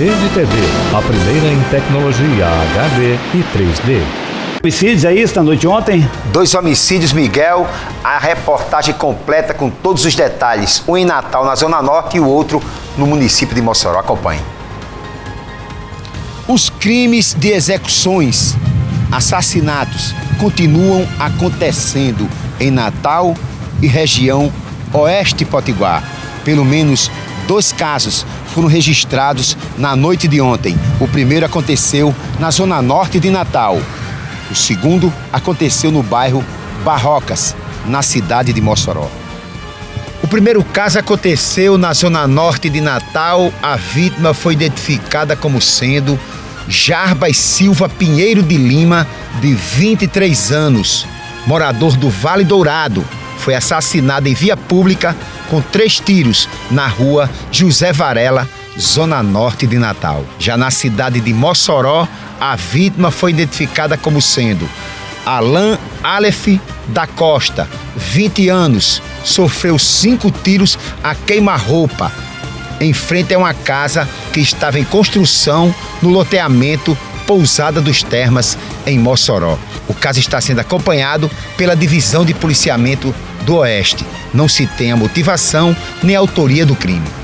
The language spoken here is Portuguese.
Rede TV, a primeira em tecnologia HD e 3D. Homicídios, é isso, na noite de ontem? 2 homicídios, Miguel. A reportagem completa com todos os detalhes. Um em Natal, na Zona Norte, e o outro no município de Mossoró. Acompanhe. Os crimes de execuções, assassinatos, continuam acontecendo em Natal e região Oeste Potiguar. Pelo menos 2 casos foram registrados na noite de ontem. O primeiro aconteceu na Zona Norte de Natal. O segundo aconteceu no bairro Barrocas, na cidade de Mossoró. O primeiro caso aconteceu na Zona Norte de Natal. A vítima foi identificada como sendo Jarbas Silva Pinheiro de Lima, de 23 anos, morador do Vale Dourado. Foi assassinado em via pública com 3 tiros na rua José Varela, Zona Norte de Natal. Já na cidade de Mossoró, a vítima foi identificada como sendo Alan Aleph da Costa, 20 anos, sofreu 5 tiros a queima-roupa em frente a uma casa que estava em construção no loteamento Pousada dos Termas, em Mossoró. O caso está sendo acompanhado pela Divisão de Policiamento do Oeste. Não se tem a motivação nem a autoria do crime.